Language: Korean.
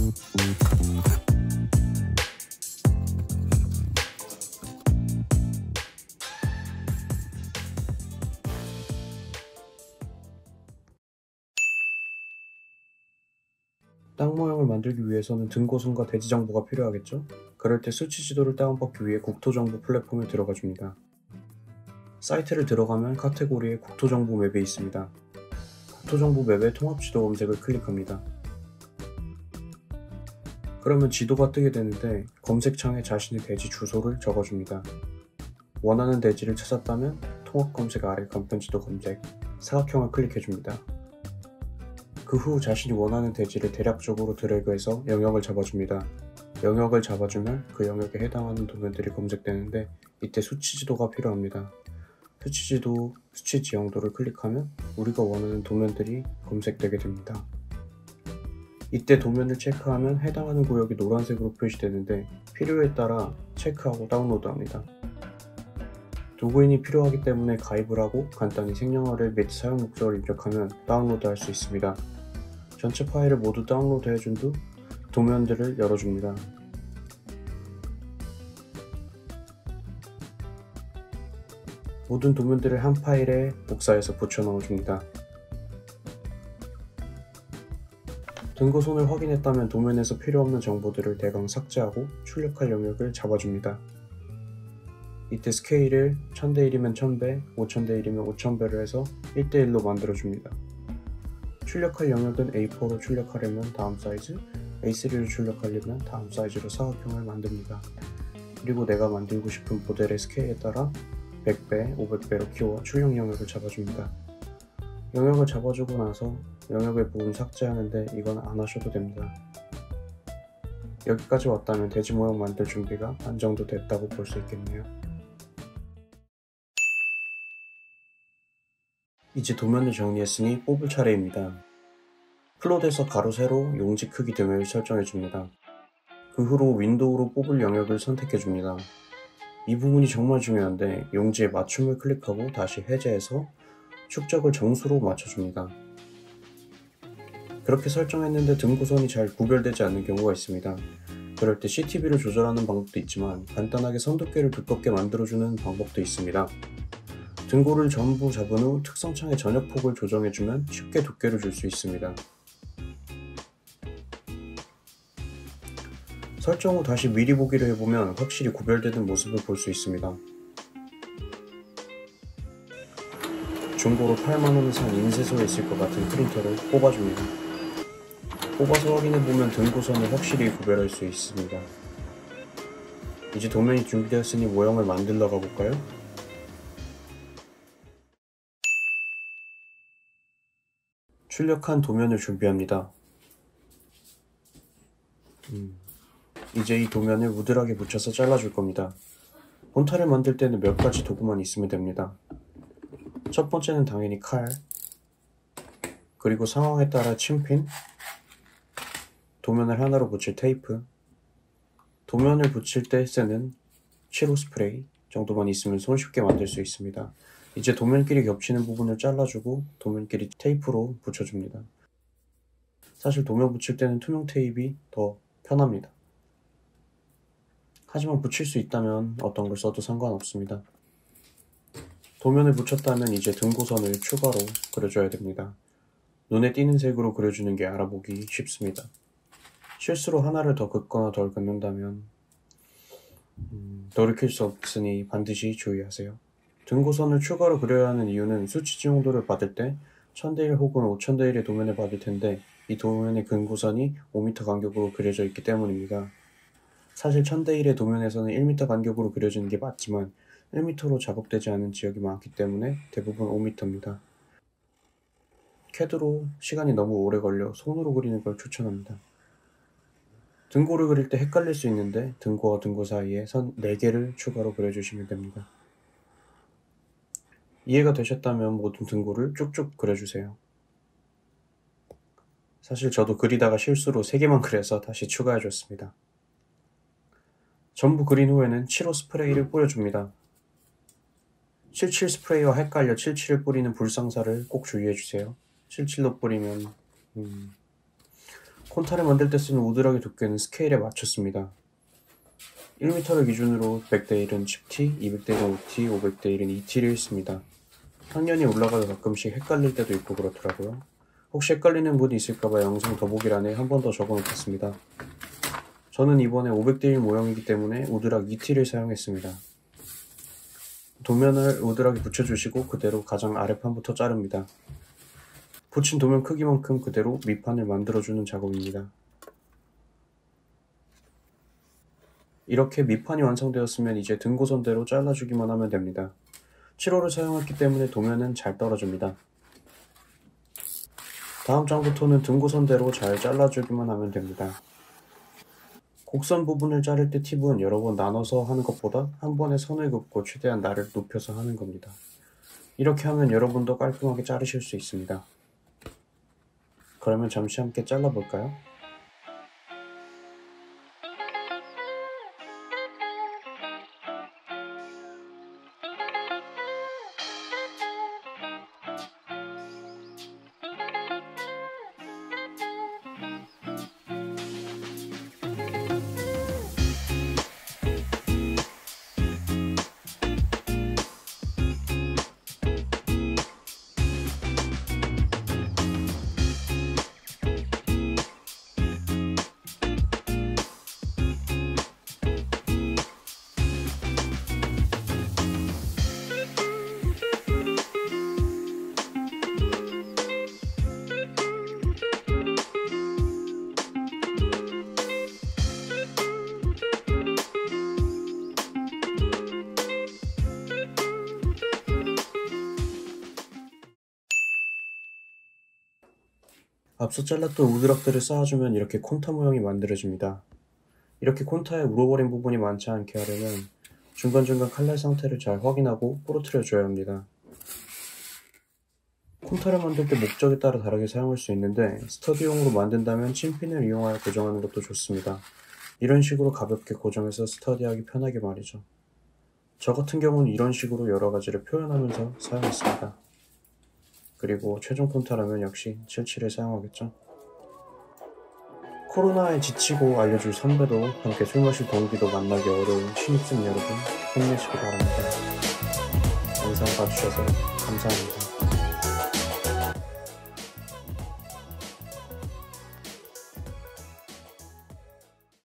땅 모형을 만들기 위해서는 등고선과 대지 정보가 필요하겠죠? 그럴 때 수치 지도를 다운받기 위해 국토정보 플랫폼에 들어가줍니다. 사이트를 들어가면 카테고리에 국토정보 맵이 있습니다. 국토정보 맵의 통합지도 검색을 클릭합니다. 그러면 지도가 뜨게 되는데 검색창에 자신의 대지 주소를 적어줍니다. 원하는 대지를 찾았다면 통합 검색 아래 간편지도 검색, 사각형을 클릭해줍니다. 그 후 자신이 원하는 대지를 대략적으로 드래그해서 영역을 잡아줍니다. 영역을 잡아주면 그 영역에 해당하는 도면들이 검색되는데 이때 수치지도가 필요합니다. 수치지도, 수치 지형도를 클릭하면 우리가 원하는 도면들이 검색되게 됩니다. 이때 도면을 체크하면 해당하는 구역이 노란색으로 표시되는데 필요에 따라 체크하고 다운로드합니다. 도구인이 필요하기 때문에 가입을 하고 간단히 생년월일 및 사용 목적을 입력하면 다운로드할 수 있습니다. 전체 파일을 모두 다운로드 해준 후 도면들을 열어줍니다. 모든 도면들을 한 파일에 복사해서 붙여 넣어줍니다. 등고선을 확인했다면 도면에서 필요없는 정보들을 대강 삭제하고 출력할 영역을 잡아줍니다. 이때 스케일을 1000대1이면 1000배, 5000대1이면 5000배로 해서 1대1로 만들어줍니다. 출력할 영역은 A4로 출력하려면 다음 사이즈, A3로 출력하려면 다음 사이즈로 사각형을 만듭니다. 그리고 내가 만들고 싶은 모델의 스케일에 따라 100배, 500배로 키워 출력 영역을 잡아줍니다. 영역을 잡아주고 나서 영역의 부분 삭제하는데 이건 안 하셔도 됩니다. 여기까지 왔다면 대지 모형 만들 준비가 반 정도 됐다고 볼 수 있겠네요. 이제 도면을 정리했으니 뽑을 차례입니다. 플롯에서 가로, 세로, 용지 크기 등을 설정해줍니다. 그 후로 윈도우로 뽑을 영역을 선택해줍니다. 이 부분이 정말 중요한데 용지에 맞춤을 클릭하고 다시 해제해서 축적을 정수로 맞춰줍니다. 그렇게 설정했는데 등고선이 잘 구별되지 않는 경우가 있습니다. 그럴 때 CTB를 조절하는 방법도 있지만 간단하게 선두께를 두껍게 만들어주는 방법도 있습니다. 등고를 전부 잡은 후 특성창의 전역폭을 조정해주면 쉽게 두께를 줄 수 있습니다. 설정 후 다시 미리 보기를 해보면 확실히 구별되는 모습을 볼 수 있습니다. 중고로 8만원을 산 인쇄소에 있을 것 같은 프린터를 뽑아줍니다. 뽑아서 확인해보면 등고선을 확실히 구별할 수 있습니다. 이제 도면이 준비되었으니 모형을 만들러 가볼까요? 출력한 도면을 준비합니다. 이제 이 도면을 우드락에 묻혀서 잘라줄 겁니다. 본타를 만들 때는 몇 가지 도구만 있으면 됩니다. 첫 번째는 당연히 칼, 그리고 상황에 따라 침핀, 도면을 하나로 붙일 테이프, 도면을 붙일 때 쓰는 칠호 스프레이 정도만 있으면 손쉽게 만들 수 있습니다. 이제 도면끼리 겹치는 부분을 잘라주고 도면끼리 테이프로 붙여줍니다. 사실 도면 붙일 때는 투명 테이프가 더 편합니다. 하지만 붙일 수 있다면 어떤 걸 써도 상관없습니다. 도면을 붙였다면 이제 등고선을 추가로 그려줘야 됩니다. 눈에 띄는 색으로 그려주는 게 알아보기 쉽습니다. 실수로 하나를 더 긋거나 덜 긋는다면 돌이킬 수 없으니 반드시 주의하세요. 등고선을 추가로 그려야 하는 이유는 수치 지용도를 받을 때 1000대1 혹은 5000대1의 도면을 받을 텐데 이 도면의 근고선이 5m 간격으로 그려져 있기 때문입니다. 사실 1000대1의 도면에서는 1m 간격으로 그려지는 게 맞지만 1m로 작업되지 않은 지역이 많기 때문에 대부분 5m입니다. CAD로 시간이 너무 오래 걸려 손으로 그리는 걸 추천합니다. 등고를 그릴 때 헷갈릴 수 있는데 등고와 등고 사이에 선 4개를 추가로 그려주시면 됩니다. 이해가 되셨다면 모든 등고를 쭉쭉 그려주세요. 사실 저도 그리다가 실수로 3개만 그려서 다시 추가해줬습니다. 전부 그린 후에는 7호 스프레이를 뿌려줍니다. 77 스프레이와 헷갈려 77을 뿌리는 불상사를 꼭 주의해주세요. 77로 뿌리면 콘타를 만들 때 쓰는 우드락의 두께는 스케일에 맞췄습니다. 1m를 기준으로 100대1은 10T, 200대1은 5T, 500대1은 2T를 씁니다. 학년이 올라가도 가끔씩 헷갈릴 때도 있고 그렇더라고요. 혹시 헷갈리는 분이 있을까봐 영상 더보기란에 한 번 더 적어놓겠습니다. 저는 이번에 500대1 모형이기 때문에 우드락 2T를 사용했습니다. 도면을 우드락에 붙여주시고 그대로 가장 아래판부터 자릅니다. 붙인 도면 크기만큼 그대로 밑판을 만들어주는 작업입니다. 이렇게 밑판이 완성되었으면 이제 등고선대로 잘라주기만 하면 됩니다. 7호를 사용했기 때문에 도면은 잘 떨어집니다. 다음 장부터는 등고선대로 잘 잘라주기만 하면 됩니다. 곡선 부분을 자를 때 팁은 여러 번 나눠서 하는 것보다 한 번에 선을 긋고 최대한 날을 높여서 하는 겁니다. 이렇게 하면 여러분도 깔끔하게 자르실 수 있습니다. 그러면 잠시 함께 잘라볼까요? 앞서 잘랐던 우드락들을 쌓아주면 이렇게 콘타 모양이 만들어집니다. 이렇게 콘타에 울어버린 부분이 많지 않게 하려면 중간중간 칼날 상태를 잘 확인하고 부러뜨려 줘야 합니다. 콘타를 만들 때 목적에 따라 다르게 사용할 수 있는데 스터디용으로 만든다면 찐핀을 이용하여 고정하는 것도 좋습니다. 이런 식으로 가볍게 고정해서 스터디하기 편하게 말이죠. 저 같은 경우는 이런 식으로 여러 가지를 표현하면서 사용했습니다. 그리고 최종 콘타라면 역시 77을 사용하겠죠. 코로나에 지치고 알려줄 선배도 함께 술 마실 동기도 만나기 어려운 신입생 여러분 힘내시기 바랍니다. 영상 봐주셔서 감사합니다.